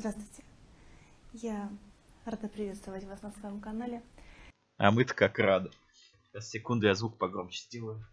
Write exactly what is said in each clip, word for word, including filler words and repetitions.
Здравствуйте, я рада приветствовать вас на своем канале. А мы-то как рады. Сейчас, секунду, я звук погромче сделаю.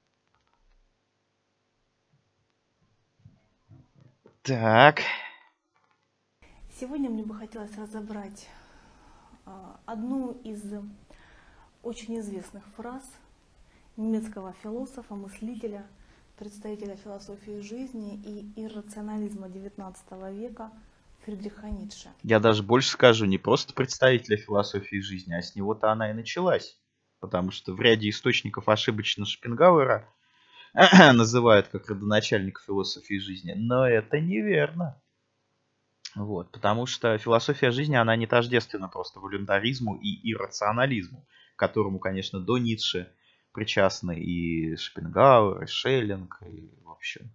Так. Сегодня мне бы хотелось разобрать одну из очень известных фраз немецкого философа, мыслителя, представителя философии жизни и иррационализма девятнадцатого века Фридриха Ницше. Я даже больше скажу, не просто представителя философии жизни, а с него-то она и началась. Потому что в ряде источников ошибочно Шопенгауэра называют как родоначальник философии жизни. Но это неверно. Вот, потому что философия жизни, она не тождественна просто волюнтаризму и иррационализму, к которому, конечно, до Ницше причастны и Шопенгауэр, и Шеллинг, и, в общем,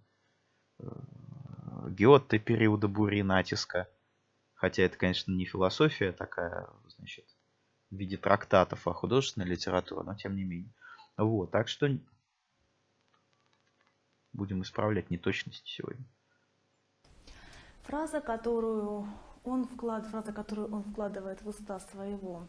Гёте периода бури и натиска. Хотя это, конечно, не философия такая, значит, в виде трактатов, а художественная литература, но тем не менее. Вот, так что будем исправлять неточности сегодня. Фраза, которую он вклад, фраза, которую он вкладывает в уста своего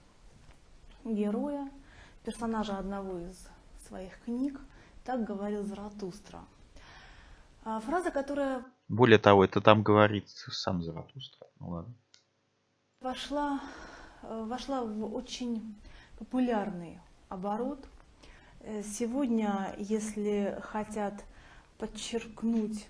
героя, персонажа одного из своих книг, так говорил Заратустра. А фраза, которая... Более того, это там говорит сам Заратустра. Ну ладно. Вошла, вошла в очень популярный оборот. Сегодня, если хотят подчеркнуть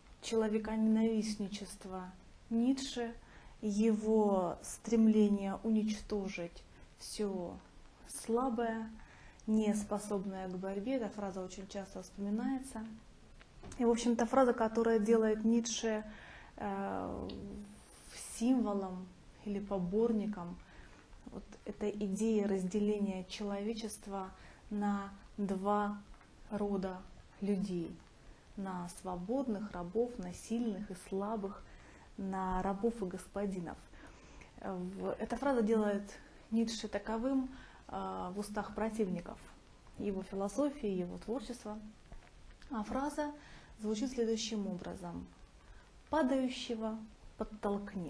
человеконенавистничество Ницше, его стремление уничтожить все слабое, не способное к борьбе, эта фраза очень часто вспоминается. И, в общем-то, фраза, которая делает Ницше э, символом или поборником вот этой идеи разделения человечества на два рода людей. На свободных рабов, на сильных и слабых, на рабов и господинов. Эта фраза делает Ницше таковым в устах противников его философии, его творчества. А фраза звучит следующим образом: «Падающего подтолкни».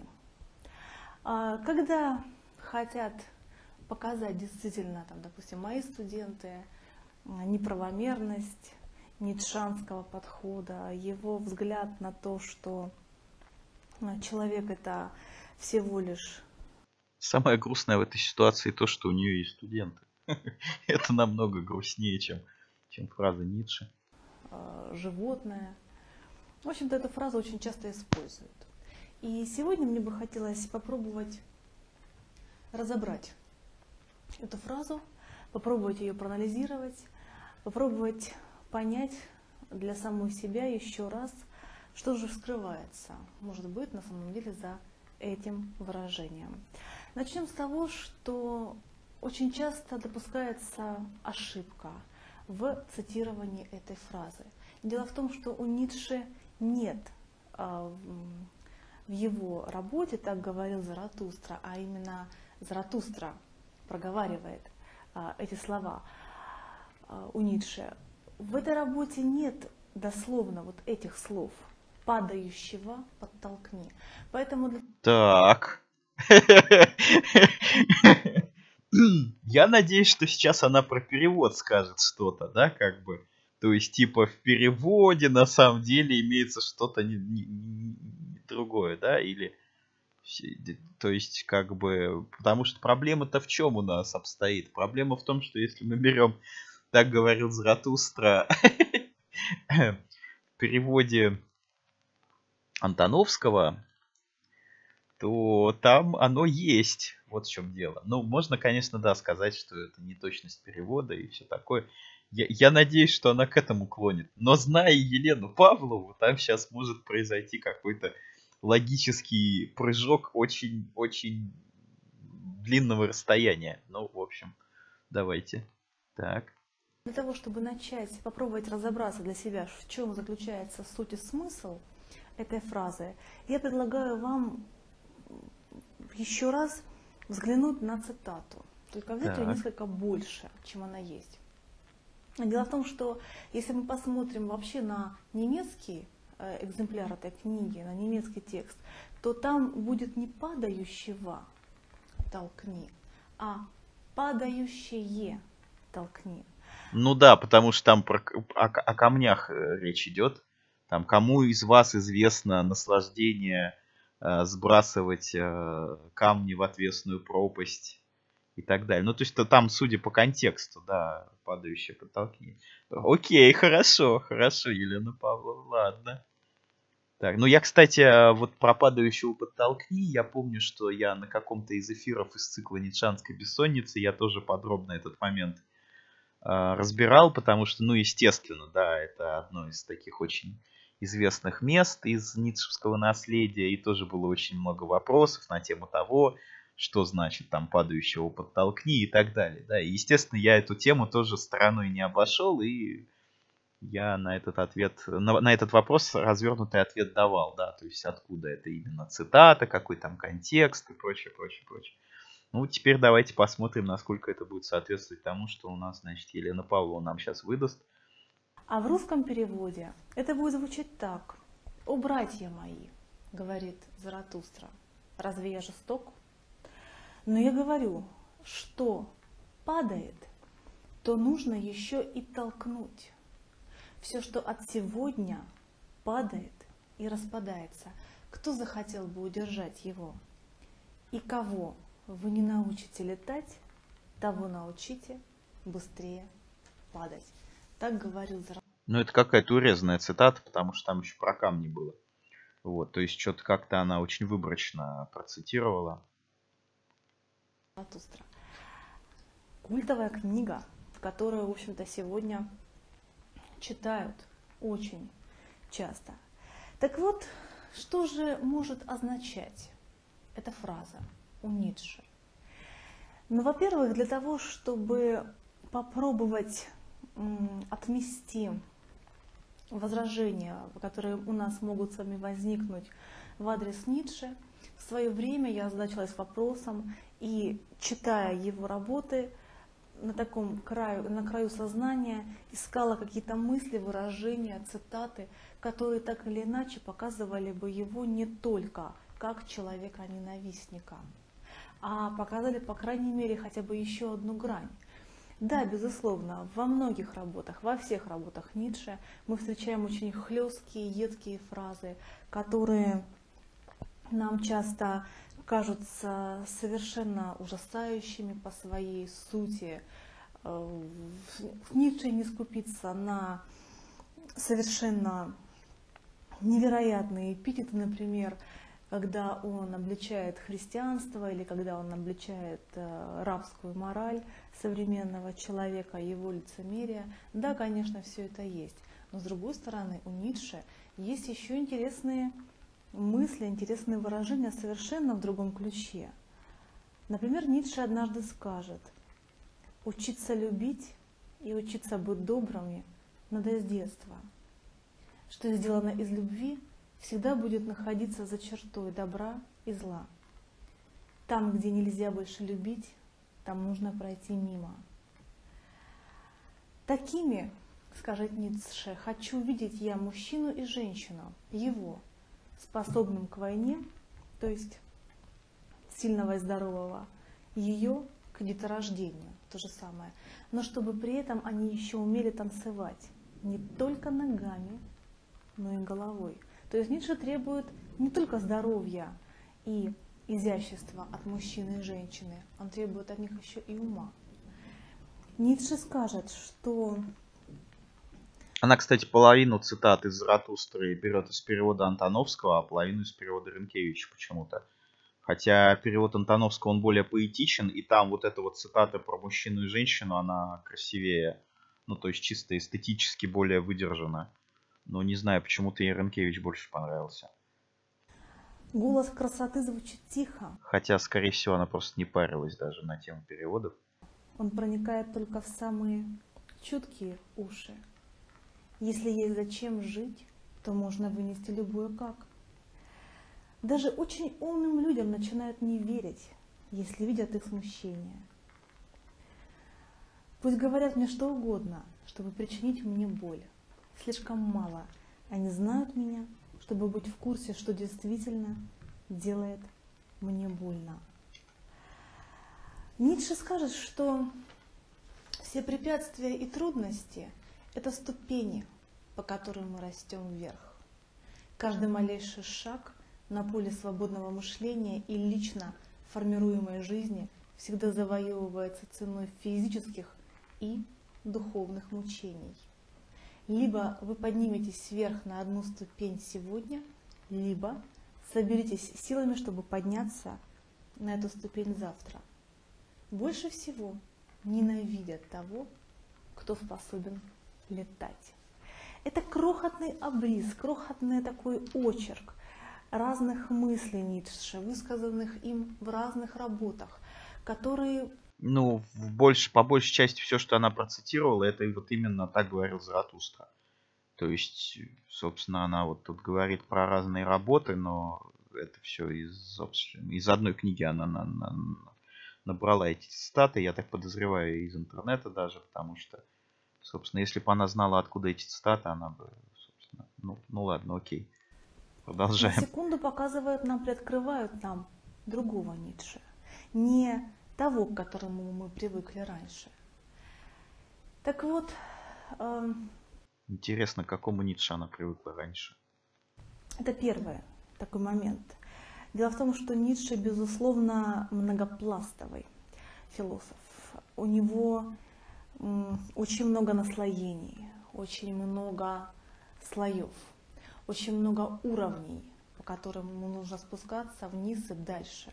Когда хотят показать действительно, там, допустим, мои студенты, неправомерность ницшанского подхода, его взгляд на то, что человек это всего лишь... Самое грустное в этой ситуации то, что у нее есть студенты. Это намного грустнее, чем, чем фраза Ницше. Животное. В общем-то, эту фразу очень часто используют. И сегодня мне бы хотелось попробовать разобрать эту фразу, попробовать ее проанализировать, попробовать понять для самой себя еще раз, что же скрывается, может быть, на самом деле за этим выражением. Начнем с того, что очень часто допускается ошибка в цитировании этой фразы. Дело в том, что у Ницше нет а, в его работе, так говорил Заратустра, а именно Заратустра проговаривает а, эти слова а, у Ницше. В этой работе нет дословно вот этих слов: «падающего подтолкни». Поэтому... Так. Я надеюсь, что сейчас она про перевод скажет что-то, да, как бы. То есть, типа, в переводе на самом деле имеется что-то не, не, не другое, да, или... То есть, как бы... Потому что проблема-то в чем у нас обстоит? Проблема в том, что если мы берем, так говорил Заратустра, в переводе Антоновского, то там оно есть. Вот в чем дело. Ну, можно, конечно, да, сказать, что это неточность перевода и все такое. Я, я надеюсь, что она к этому клонит. Но зная Елену Павлову, там сейчас может произойти какой-то логический прыжок очень-очень длинного расстояния. Ну, в общем, давайте. Так. Для того, чтобы начать, попробовать разобраться для себя, в чем заключается суть и смысл этой фразы, я предлагаю вам еще раз взглянуть на цитату, только взять ее несколько больше, чем она есть. Дело в том, что если мы посмотрим вообще на немецкий экземпляр этой книги, на немецкий текст, то там будет не падающего толкни, а падающее толкни. Ну да, потому что там про, к- о, к- о камнях э, речь идет. Там, кому из вас известно наслаждение э, сбрасывать э, камни в отвесную пропасть и так далее. Ну, то есть то там, судя по контексту, да, падающие потолки. Окей, хорошо, хорошо, Елена Павловна, ладно. Так, ну я, кстати, э, вот про падающего подтолкни, я помню, что я на каком-то из эфиров из цикла «Ницшанской бессонницы» я тоже подробно этот момент а, разбирал, потому что, ну, естественно, да, это одно из таких очень известных мест из ницшевского наследия, и тоже было очень много вопросов на тему того, что значит там падающего подтолкни и так далее, да, и, естественно, я эту тему тоже стороной не обошел, и я на этот ответ, на, на этот вопрос развернутый ответ давал, да, то есть откуда это именно цитата, какой там контекст и прочее, прочее, прочее. Ну, теперь давайте посмотрим, насколько это будет соответствовать тому, что у нас, значит, Елена Павлова нам сейчас выдаст. А в русском переводе это будет звучать так. «О, братья мои, — говорит Заратустра, — разве я жесток? Но я говорю, что падает, то нужно еще и толкнуть. Все, что от сегодня падает и распадается, кто захотел бы удержать его? И кого вы не научите летать, того научите быстрее падать». Так говорил Заратустра. Ну, это какая-то урезанная цитата, потому что там еще про камни было. Вот, то есть что-то как-то она очень выборочно процитировала. Культовая книга, которую, в общем-то, сегодня читают очень часто. Так вот, что же может означать эта фраза у Ницше? Ну, во-первых, для того, чтобы попробовать м, отмести возражения, которые у нас могут с вами возникнуть в адрес Ницше, в свое время я озадачилась вопросом и, читая его работы, на таком краю, на краю сознания искала какие-то мысли, выражения, цитаты, которые так или иначе показывали бы его не только как человека-ненавистника, а показали, по крайней мере, хотя бы еще одну грань. Да, безусловно, во многих работах, во всех работах Ницше мы встречаем очень хлесткие, едкие фразы, которые нам часто кажутся совершенно ужасающими по своей сути. Ницше не скупится на совершенно невероятные эпитеты, например, когда он обличает христианство или когда он обличает рабскую мораль современного человека, его лицемерие. Да, конечно, все это есть. Но с другой стороны, у Ницше есть еще интересные мысли, интересные выражения совершенно в другом ключе. Например, Ницше однажды скажет: «Учиться любить и учиться быть добрыми надо с детства. Что сделано из любви, всегда будет находиться за чертой добра и зла. Там, где нельзя больше любить, там нужно пройти мимо». Такими, скажет Ницше, хочу видеть я мужчину и женщину, его, способным к войне, то есть сильного и здорового, ее к деторождению, то же самое, но чтобы при этом они еще умели танцевать не только ногами, но и головой. То есть Ницше требует не только здоровья и изящества от мужчины и женщины, он требует от них еще и ума. Ницше скажет, что... Она, кстати, половину цитат из Заратустры берет из перевода Антоновского, а половину из перевода Ренкевича почему-то. Хотя перевод Антоновского, он более поэтичен, и там вот эта вот цитата про мужчину и женщину, она красивее, ну, то есть чисто эстетически более выдержана. Но не знаю, почему-то ей Ренкевич больше понравился. Голос красоты звучит тихо. Хотя, скорее всего, она просто не парилась даже на тему переводов. Он проникает только в самые чуткие уши. Если есть зачем жить, то можно вынести любое как. Даже очень умным людям начинают не верить, если видят их смущение. Пусть говорят мне что угодно, чтобы причинить мне боль. Слишком мало они знают меня, чтобы быть в курсе, что действительно делает мне больно. Ницше скажет, что все препятствия и трудности – это ступени, по которым мы растем вверх. Каждый малейший шаг на поле свободного мышления и лично формируемой жизни всегда завоевывается ценой физических и духовных мучений. Либо вы подниметесь вверх на одну ступень сегодня, либо соберитесь силами, чтобы подняться на эту ступень завтра. Больше всего ненавидят того, кто способен летать. Это крохотный обрис, крохотный такой очерк разных мыслей Ницше, высказанных им в разных работах, которые... Ну, в больш... по большей части все, что она процитировала, это и вот именно так говорил Заратустра. То есть, собственно, она вот тут говорит про разные работы, но это все из, собственно, из одной книги она на, на, набрала эти цитаты, я так подозреваю, из интернета даже, потому что, собственно, если бы она знала, откуда эти цитаты, она бы, собственно, ну, ну ладно, окей. Продолжаем. На секунду показывают нам, приоткрывают нам другого Ницше. Не того, к которому мы привыкли раньше. Так вот... Э, Интересно, к какому Ницше она привыкла раньше? Это первый такой момент. Дело в том, что Ницше, безусловно, многопластовый философ. У него м, очень много наслоений, очень много слоев, очень много уровней, по которым ему нужно спускаться вниз и дальше.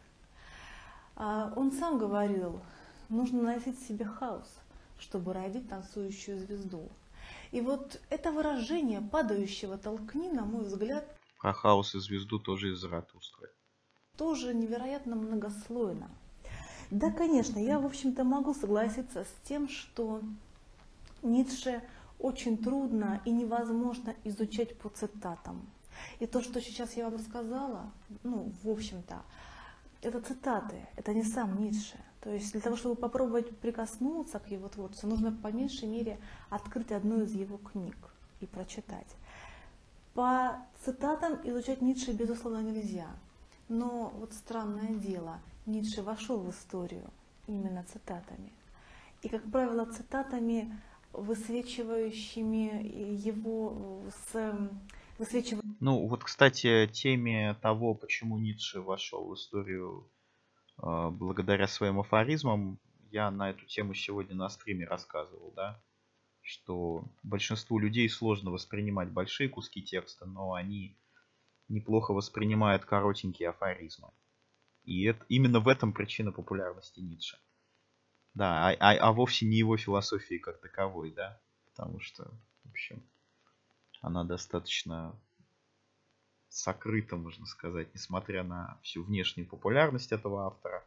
А он сам говорил, нужно носить в себе хаос, чтобы родить танцующую звезду. И вот это выражение падающего толкни, на мой взгляд, про хаос и звезду тоже из Заратустры. Тоже невероятно многослойно. Да, конечно, я, в общем-то, могу согласиться с тем, что Ницше очень трудно и невозможно изучать по цитатам. И то, что сейчас я вам рассказала, ну, в общем-то, это цитаты, это не сам Ницше. То есть для того, чтобы попробовать прикоснуться к его творчеству, нужно по меньшей мере открыть одну из его книг и прочитать. По цитатам изучать Ницше, безусловно, нельзя. Но вот странное дело, Ницше вошел в историю именно цитатами. И, как правило, цитатами, высвечивающими его с... Высвечив... Ну, вот, кстати, теме того, почему Ницше вошел в историю э, благодаря своим афоризмам, я на эту тему сегодня на стриме рассказывал, да, что большинству людей сложно воспринимать большие куски текста, но они неплохо воспринимают коротенькие афоризмы. И это, именно в этом причина популярности Ницше. Да, а, а, а вовсе не его философии как таковой, да, потому что, в общем, она достаточно сокрыта, можно сказать, несмотря на всю внешнюю популярность этого автора.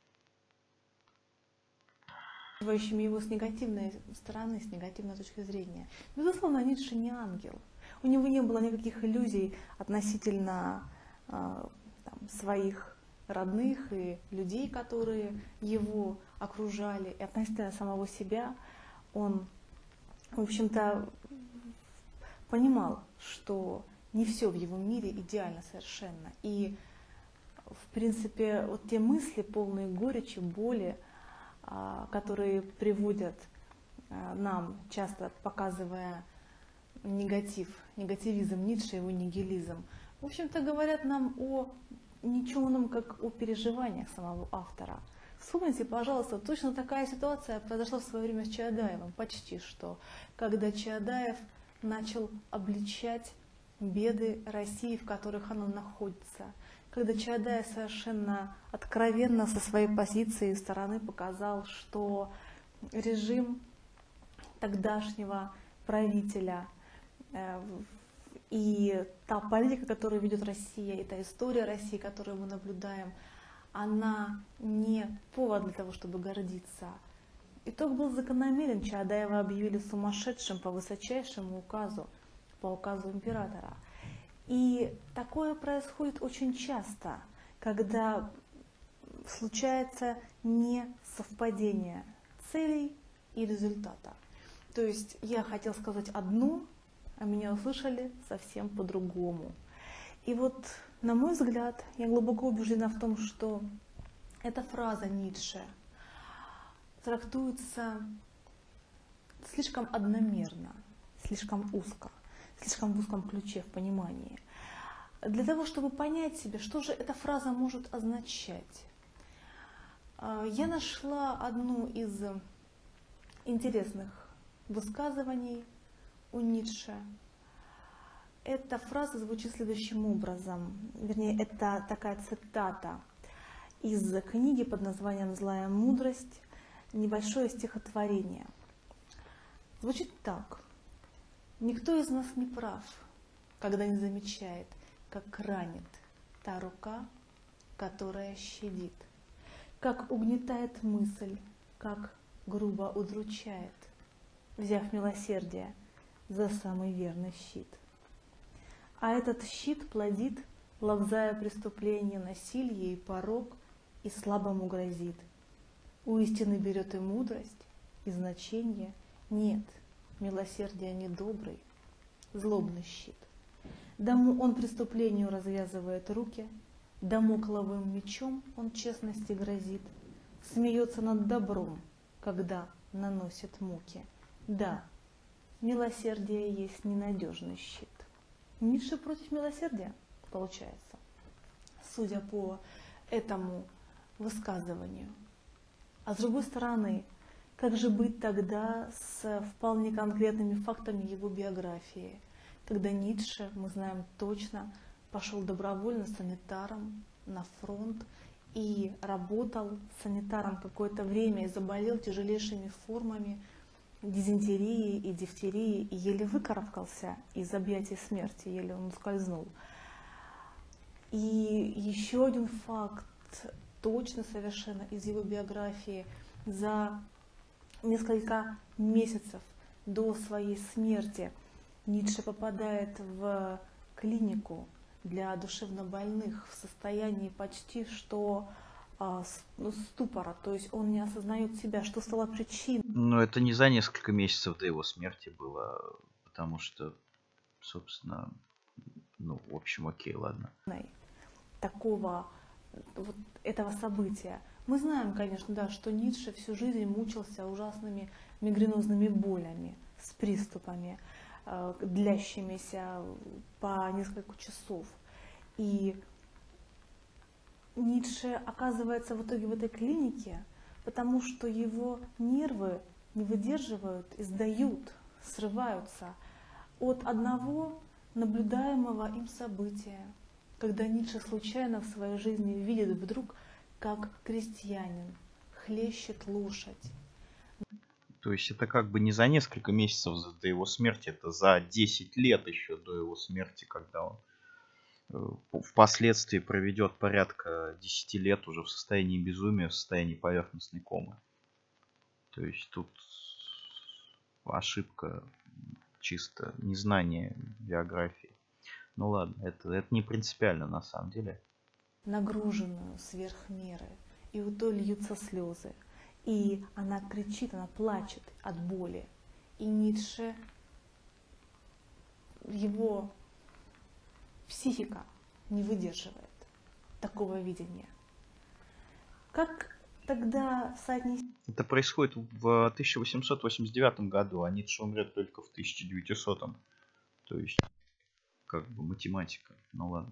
Его с негативной стороны, с негативной точки зрения. Безусловно, Ницше не ангел. У него не было никаких иллюзий относительно э, там, своих родных и людей, которые его окружали, и относительно самого себя. Он, в общем-то, понимал, что не все в его мире идеально совершенно. И, в принципе, вот те мысли, полные горечи, боли, которые приводят нам, часто показывая негатив, негативизм Ницше, его нигилизм, в общем-то, говорят нам о ничем, как о переживаниях самого автора. Вспомните, пожалуйста, точно такая ситуация произошла в свое время с Чаадаевым, почти что, когда Чаадаев начал обличать беды России, в которых она находится, когда Чаадаев совершенно откровенно со своей позиции и стороны показал, что режим тогдашнего правителя э, и та политика, которую ведет Россия, и та история России, которую мы наблюдаем, она не повод для того, чтобы гордиться. Итог был закономерен. Чаадаева объявили сумасшедшим по высочайшему указу, по указу императора. И такое происходит очень часто, когда случается несовпадение целей и результата. То есть я хотел сказать одно, а меня услышали совсем по-другому. И вот На мой взгляд, я глубоко убеждена в том, что эта фраза Ницше трактуется слишком одномерно, слишком узко, слишком в узком ключе в понимании. Для того, чтобы понять себе, что же эта фраза может означать, я нашла одну из интересных высказываний у Ницше. Эта фраза звучит следующим образом, вернее, это такая цитата из книги под названием «Злая мудрость», небольшое стихотворение. Звучит так. «Никто из нас не прав, когда не замечает, как ранит та рука, которая щадит, как угнетает мысль, как грубо удручает, взяв милосердие за самый верный щит. А этот щит плодит, лобзая преступление, насилие и порок, и слабому грозит. У истины берет и мудрость, и значение. Нет, милосердие недобрый, злобный щит. Дому он преступлению развязывает руки, дамокловым мечом он честности грозит, смеется над добром, когда наносит муки. Да, милосердие есть ненадежный щит». Ницше против милосердия, получается, судя по этому высказыванию. А с другой стороны, как же быть тогда с вполне конкретными фактами его биографии, когда Ницше, мы знаем точно, пошел добровольно санитаром на фронт и работал санитаром какое-то время и заболел тяжелейшими формами дизентерии и дифтерии и еле выкарабкался из объятий смерти, еле он ускользнул. И еще один факт, точно совершенно из его биографии: за несколько месяцев до своей смерти Ницше попадает в клинику для душевнобольных в состоянии почти что а, ну, ступора, то есть он не осознает себя, что стало причиной. Но это не за несколько месяцев до его смерти было, потому что, собственно, ну, в общем, окей, ладно. Такого, вот этого события. Мы знаем, конечно, да, что Ницше всю жизнь мучился ужасными мигренозными болями, с приступами, э, длящимися по несколько часов. И Ницше оказывается в итоге в этой клинике, потому что его нервы не выдерживают, издают, срываются от одного наблюдаемого им события, когда Ницше случайно в своей жизни видит вдруг, как крестьянин хлещет лошадь. То есть это как бы не за несколько месяцев до его смерти, это за десять лет еще до его смерти, когда он впоследствии проведет порядка десяти лет уже в состоянии безумия, в состоянии поверхностной комы. То есть тут ошибка, чисто незнание биографии. Ну ладно, это, это не принципиально на самом деле. Нагруженную сверх меры, и у той льются слезы. И она кричит, она плачет от боли. И Ницше, его психика не выдерживает такого видения. Как тогда соотнести? Это происходит в тысяча восемьсот восемьдесят девятом году, а Ницше умрет только в тысяча девятисотом. То есть, как бы математика. Ну ладно.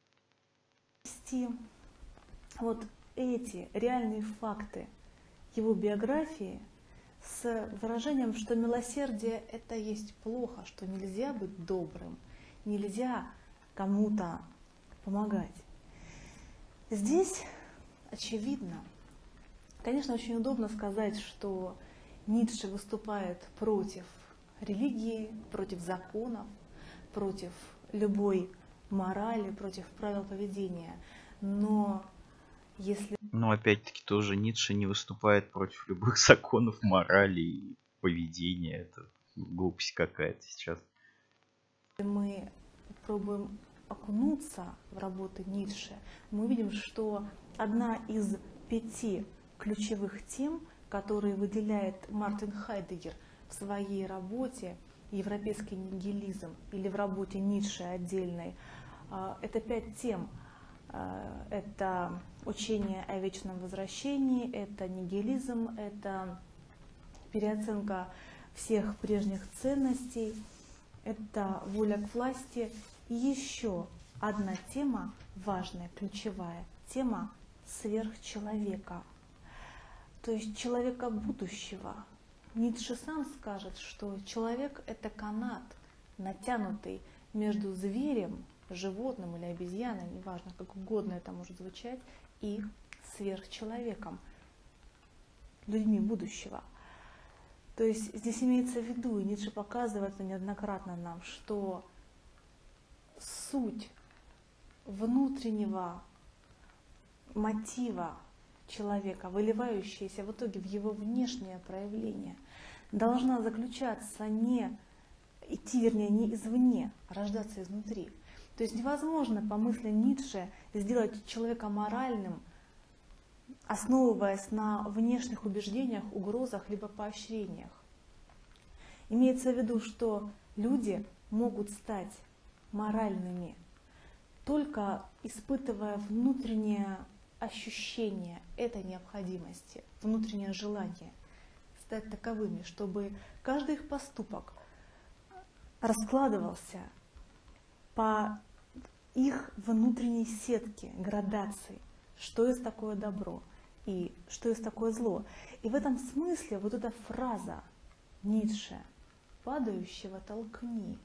Вот эти реальные факты его биографии с выражением, что милосердие — это есть плохо, что нельзя быть добрым, нельзя кому-то помогать. Здесь очевидно, конечно, очень удобно сказать, что Ницше выступает против религии, против законов, против любой морали, против правил поведения. Но если... Но опять-таки тоже Ницше не выступает против любых законов, морали и поведения. Это глупость какая-то сейчас. Мы пробуем окунуться в работы Ницше, мы видим, что одна из пяти ключевых тем, которые выделяет Мартин Хайдеггер в своей работе «Европейский нигилизм» или в работе Ницше отдельной А, Это пять тем. А, Это учение о вечном возвращении, это нигилизм, это переоценка всех прежних ценностей, это воля к власти. И еще одна тема важная, ключевая, тема сверхчеловека, то есть человека будущего. Ницше сам скажет, что человек — это канат, натянутый между зверем, животным или обезьяной, неважно, как угодно это может звучать, и сверхчеловеком, людьми будущего. То есть здесь имеется в виду, и Ницше показывает это неоднократно нам, что суть внутреннего мотива человека, выливающаяся в итоге в его внешнее проявление, должна заключаться не, идти, вернее, не извне, а рождаться изнутри. То есть невозможно, по мысли Ницше, сделать человека моральным, основываясь на внешних убеждениях, угрозах либо поощрениях. Имеется в виду, что люди могут стать моральными, только испытывая внутреннее ощущение этой необходимости, внутреннее желание стать таковыми, чтобы каждый их поступок раскладывался по их внутренней сетке, градации, что есть такое добро и что есть такое зло. И в этом смысле вот эта фраза Ницше «падающего толкни»,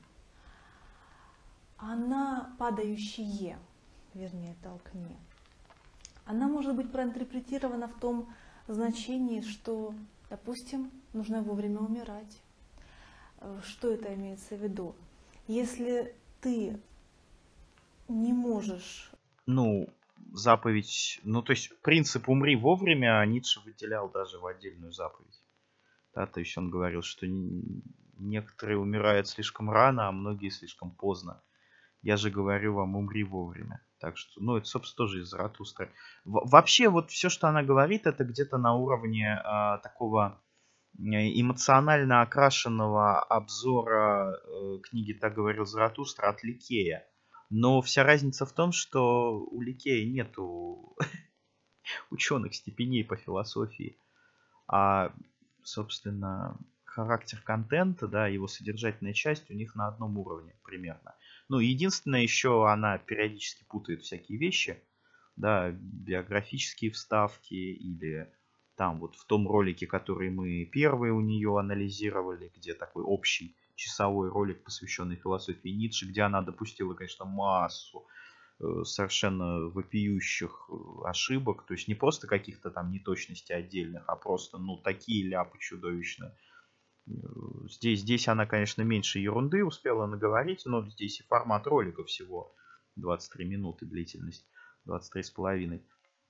она падающее, вернее, толкни, она может быть проинтерпретирована в том значении, что, допустим, нужно вовремя умирать. Что это имеется в виду? Если ты не можешь... Ну, заповедь, ну, то есть принцип «умри вовремя» Ницше выделял даже в отдельную заповедь. Да, то есть он говорил, что некоторые умирают слишком рано, а многие слишком поздно. Я же говорю вам, умри вовремя. Так что, ну, это, собственно, тоже из Заратустры. В- вообще, вот все, что она говорит, это где-то на уровне а, такого э, эмоционально окрашенного обзора э, книги «Так говорил Заратустра» от Ликея. Но вся разница в том, что у Ликея нету ученых степеней по философии, а, собственно, характер контента, да, его содержательная часть у них на одном уровне примерно. Ну, единственное, еще она периодически путает всякие вещи, да, биографические вставки или там вот в том ролике, который мы первые у нее анализировали, где такой общий часовой ролик, посвященный философии Ницше, где она допустила, конечно, массу э, совершенно вопиющих э, ошибок, то есть не просто каких-то там неточностей отдельных, а просто, ну, такие ляпы чудовищные. Э, Здесь, здесь она, конечно, меньше ерунды успела наговорить, но здесь и формат ролика всего двадцать три минуты, длительность двадцать три с половиной.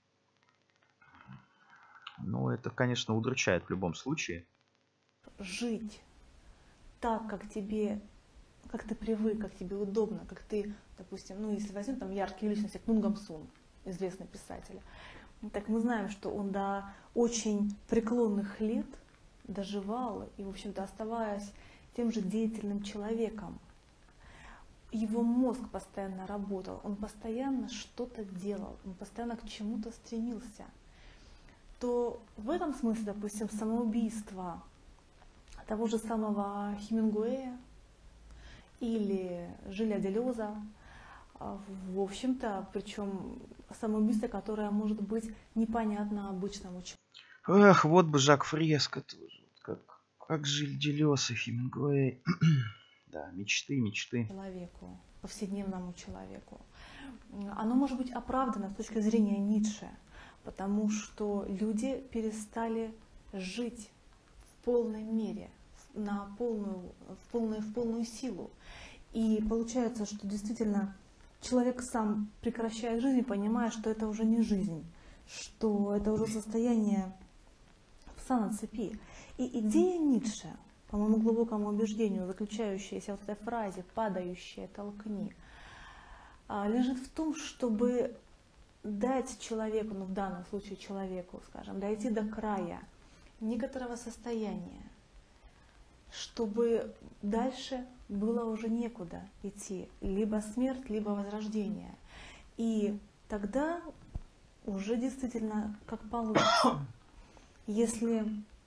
Ну, это, конечно, удручает в любом случае. жить так, как тебе, как ты привык, как тебе удобно, как ты, допустим, ну если возьмем там яркие личности, как Нунгам Сун, известный писатель, так мы знаем, что он до очень преклонных лет доживал и, в общем-то, оставаясь тем же деятельным человеком, его мозг постоянно работал, он постоянно что-то делал, он постоянно к чему-то стремился, то в этом смысле, допустим, самоубийство того же самого Хемингуэя или Жиля Делеза, в общем-то, причем самоубийство, которое может быть непонятно обычному человеку. Эх, вот бы Жак Фреско тоже. Как, как Жиль Делез и Хемингуэй. Да, мечты, мечты. человеку, повседневному человеку. Оно может быть оправдано с точки зрения Ницше, потому что люди перестали жить в полной мере, на полную, в, полную, в полную силу. И получается, что действительно человек сам прекращает жизнь, понимая, что это уже не жизнь, что это уже состояние пса на цепи. И идея Ницше, по моему глубокому убеждению, заключающаяся в этой фразе «падающее толкни», лежит в том, чтобы дать человеку, ну в данном случае человеку, скажем, дойти до края некоторого состояния, чтобы дальше было уже некуда идти. Либо смерть, либо возрождение. И тогда уже действительно как получится. Если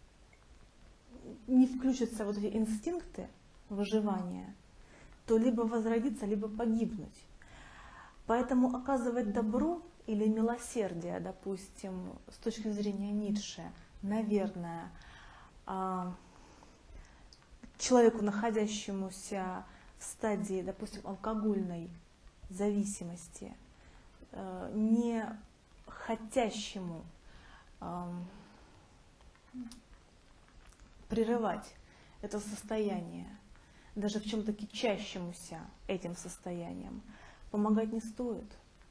не включатся вот эти инстинкты выживания, то либо возродиться, либо погибнуть. Поэтому оказывать добро или милосердие, допустим, с точки зрения Ницше, наверное, человеку, находящемуся в стадии, допустим, алкогольной зависимости, не хотящему прерывать это состояние, даже в чем-то кичащемуся этим состоянием, помогать не стоит.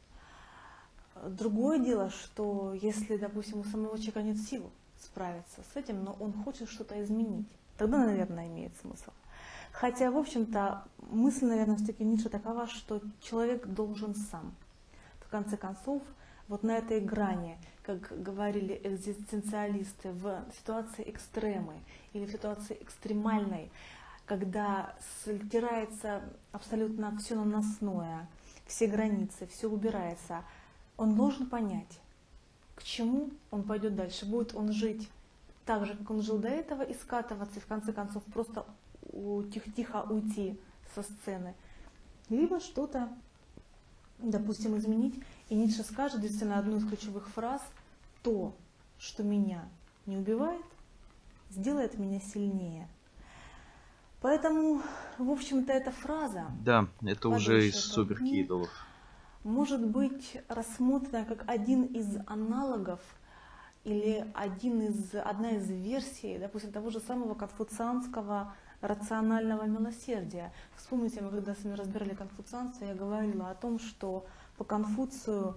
Другое дело, что если, допустим, у самого человека нет сил справиться с этим, но он хочет что-то изменить, тогда, наверное, имеет смысл. Хотя, в общем-то, мысль, наверное, все-таки Ницше такова, что человек должен сам. В конце концов, вот на этой грани, как говорили экзистенциалисты, в ситуации экстремы или в ситуации экстремальной, когда стирается абсолютно все наносное, все границы, все убирается, он должен понять, к чему он пойдет дальше. Будет он жить так же, как он жил до этого, и скатываться, и в конце концов просто тихо-тихо уйти со сцены, либо что-то, допустим, изменить. И Ницше скажет, действительно, одну из ключевых фраз: то, что меня не убивает, сделает меня сильнее. Поэтому, в общем-то, эта фраза, Да, это уже из суперкидолов, может быть рассмотрена как один из аналогов или один из, одна из версий, допустим, того же самого конфуцианского рационального милосердия. Вспомните, мы когда с вами разбирали конфуцианство, я говорила о том, что по Конфуцию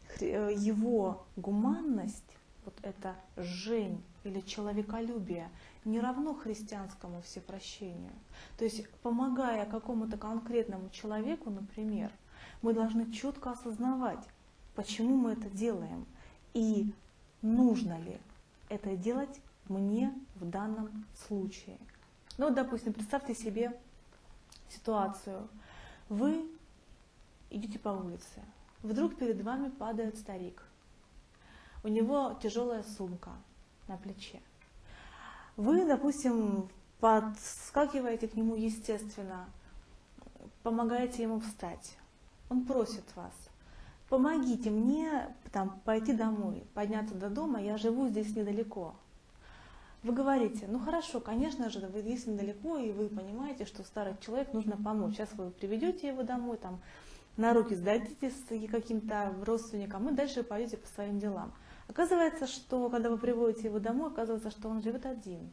его гуманность, вот это жень или человеколюбие, не равно христианскому всепрощению. То есть, помогая какому-то конкретному человеку, например, мы должны четко осознавать, почему мы это делаем и нужно ли это делать мне в данном случае. Ну, вот, допустим, представьте себе ситуацию. Вы идете по улице, вдруг перед вами падает старик. У него тяжелая сумка на плече. Вы, допустим, подскакиваете к нему естественно, помогаете ему встать. Он просит вас: помогите мне там, пойти домой, подняться до дома, я живу здесь недалеко. Вы говорите: ну хорошо, конечно же, вы здесь недалеко, и вы понимаете, что старый человек нужно помочь. Сейчас вы приведете его домой, там, на руки сдадите с каким-то родственникам, и дальше пойдете по своим делам. Оказывается, что когда вы приводите его домой, оказывается, что он живет один.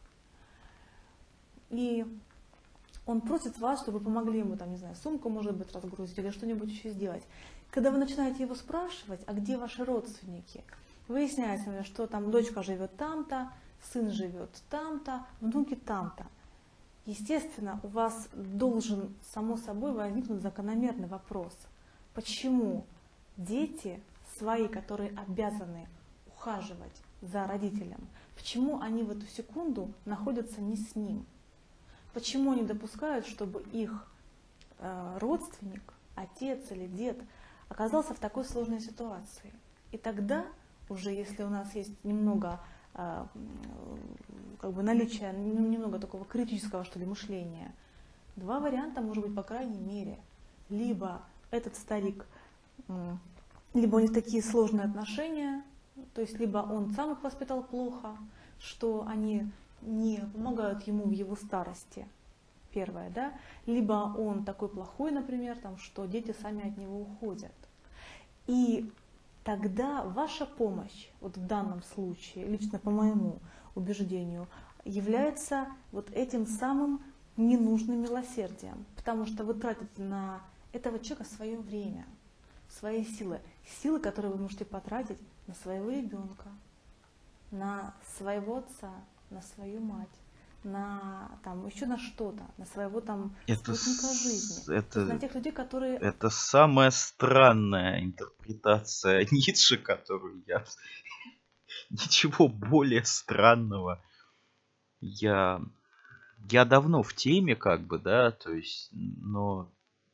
И он просит вас, чтобы вы помогли ему, там, не знаю, сумку, может быть, разгрузить или что-нибудь еще сделать. Когда вы начинаете его спрашивать, а где ваши родственники, выясняется, например, что там дочка живет там-то, сын живет там-то, внуки там-то. Естественно, у вас должен, само собой, возникнуть закономерный вопрос. Почему дети свои, которые обязаны ухаживать за родителем, почему они в эту секунду находятся не с ним? Почему они допускают, чтобы их э, родственник, отец или дед, оказался в такой сложной ситуации? И тогда уже, если у нас есть немного э, как бы наличие, немного такого критического, что ли, мышления, два варианта, может быть, по крайней мере. Либо этот старик, э, либо у них такие сложные отношения, то есть либо он сам их воспитал плохо, что они не помогают ему в его старости, первое, да, либо он такой плохой, например, там, что дети сами от него уходят. И тогда ваша помощь, вот в данном случае, лично по моему убеждению, является вот этим самым ненужным милосердием, потому что вы тратите на этого человека свое время, свои силы, силы, которые вы можете потратить на своего ребенка, на своего отца, на свою мать, на там еще на что-то, на своего там Это, спутника с- жизни, это, То есть на тех людей, которые это самая странная интерпретация Ницше, которую я... Ничего более странного я я давно в теме, как бы, да, то есть, но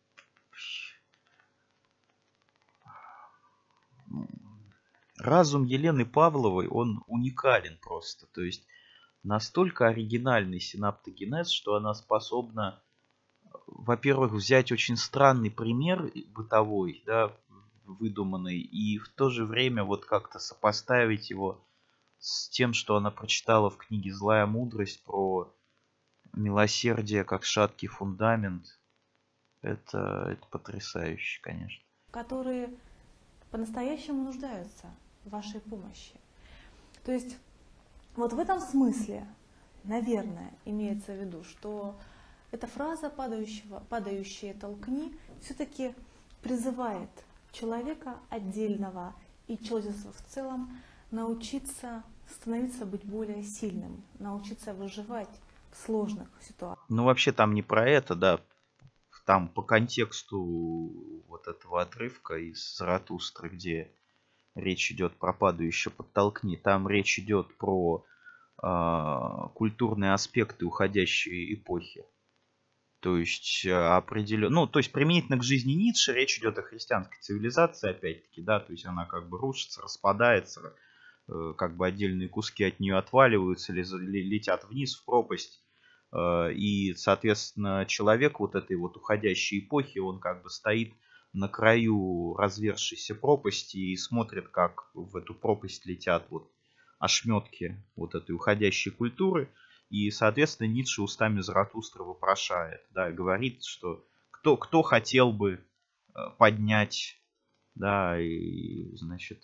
разум Елены Павловой, он уникален просто. То есть настолько оригинальный синаптогенез, что она способна, во-первых, взять очень странный пример бытовой, да, выдуманный, и в то же время вот как-то сопоставить его с тем, что она прочитала в книге «Злая мудрость» про милосердие как шаткий фундамент. Это, это потрясающе, конечно. которые по-настоящему нуждаются в вашей помощи. То есть вот в этом смысле, наверное, имеется в виду, что эта фраза падающего, «падающие толкни» все-таки призывает человека отдельного и человечество в целом научиться становиться быть более сильным, научиться выживать в сложных ситуациях. Ну, вообще там не про это, да. Там по контексту вот этого отрывка из Заратустры, где речь идет про падающее подтолкни, там речь идет про э, культурные аспекты уходящей эпохи. То есть определенно, ну, то есть применительно к жизни Ницше речь идет о христианской цивилизации, опять-таки, да, то есть она как бы рушится, распадается, э, как бы отдельные куски от нее отваливаются, летят вниз в пропасть. И, соответственно, человек вот этой вот уходящей эпохи, он как бы стоит на краю развершейся пропасти и смотрит, как в эту пропасть летят вот ошметки вот этой уходящей культуры. И, соответственно, Ницше устами Заратустры вопрошает, да, говорит, что кто, кто хотел бы поднять, да, и, значит,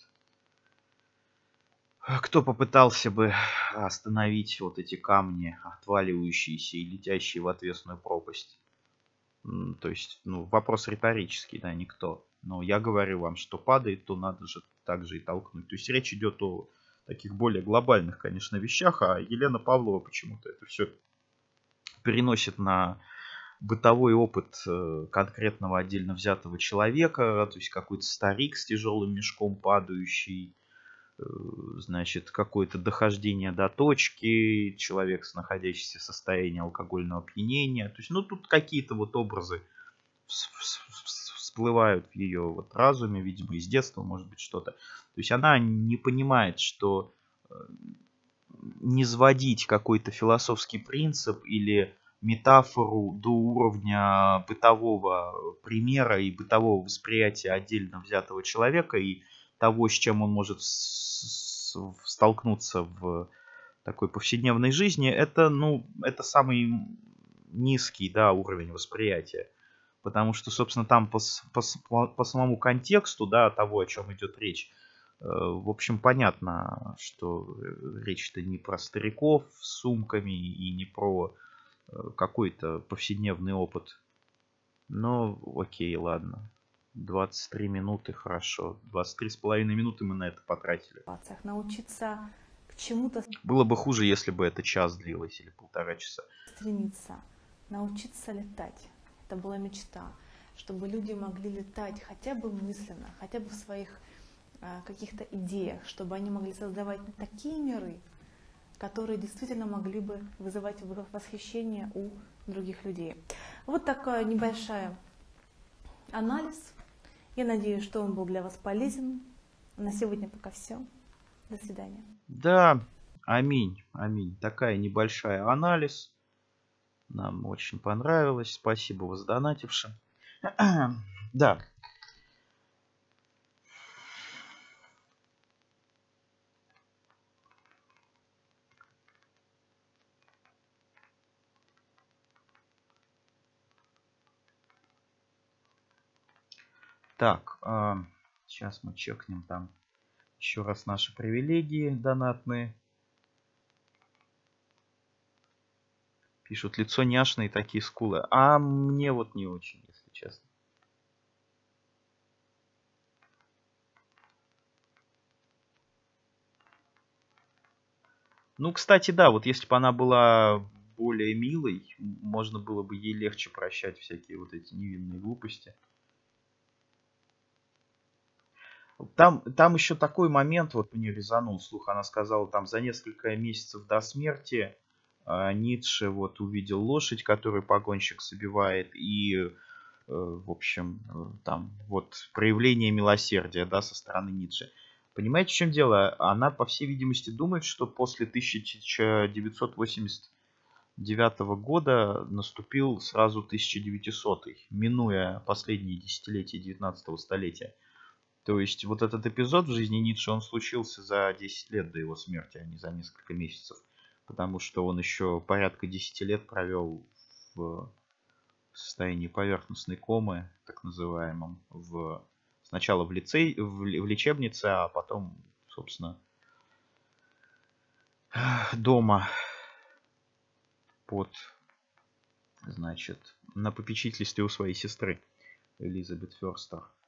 кто попытался бы остановить вот эти камни, отваливающиеся и летящие в отвесную пропасть? То есть, ну, вопрос риторический, да, никто. Но я говорю вам, что падает, то надо же также и толкнуть. То есть речь идет о таких более глобальных, конечно, вещах, а Елена Павлова почему-то это все переносит на бытовой опыт конкретного отдельно взятого человека, то есть какой-то старик с тяжелым мешком падающий, значит, какое-то дохождение до точки, человек, находящийся в состоянии алкогольного опьянения. То есть, ну, тут какие-то вот образы всплывают в ее вот разуме, видимо, из детства, может быть, что-то. То есть она не понимает, что не сводить какой-то философский принцип или метафору до уровня бытового примера и бытового восприятия отдельно взятого человека и того, с чем он может столкнуться в такой повседневной жизни, это, ну, это самый низкий, да, уровень восприятия. Потому что, собственно, там по, по, по самому контексту, да, того, о чем идет речь, э, в общем, понятно, что речь-то не про стариков с сумками и не про э, какой-то повседневный опыт. Но, окей, ладно. двадцать три минуты, хорошо. двадцать три с половиной минуты мы на это потратили. Научиться к чему-то. Было бы хуже, если бы это час длилось или полтора часа. Стремиться, научиться летать. Это была мечта, чтобы люди могли летать хотя бы мысленно, хотя бы в своих а, каких-то идеях, чтобы они могли создавать такие миры, которые действительно могли бы вызывать восхищение у других людей. Вот такой небольшой анализ. Я надеюсь, что он был для вас полезен. На сегодня пока все. До свидания. Да, аминь, аминь. Такая небольшая анализ. Нам очень понравилось. Спасибо воздонатившим. Да. Так, э, сейчас мы чекнем там еще раз наши привилегии донатные. Пишут, лицо няшное и такие скулы. А мне вот не очень, если честно. Ну, кстати, да, вот если бы она была более милой, можно было бы ей легче прощать всякие вот эти невинные глупости. Там, там еще такой момент вот мне резанул слух. Она сказала, там за несколько месяцев до смерти А Ницше вот увидел лошадь, которую погонщик собивает, и, э, в общем, э, там вот проявление милосердия, да, со стороны Ницше. Понимаете, в чем дело? Она, по всей видимости, думает, что после тысяча девятьсот восемьдесят девятого года наступил сразу тысяча девятисотый, минуя последние десятилетия девятнадцатого столетия. То есть вот этот эпизод в жизни Ницше, он случился за десять лет до его смерти, а не за несколько месяцев. Потому что он еще порядка десяти лет провел в состоянии поверхностной комы, так называемом, в, сначала в, лицей, в, в лечебнице, а потом, собственно, дома под, значит, на попечительстве у своей сестры Элизабет Ферстер.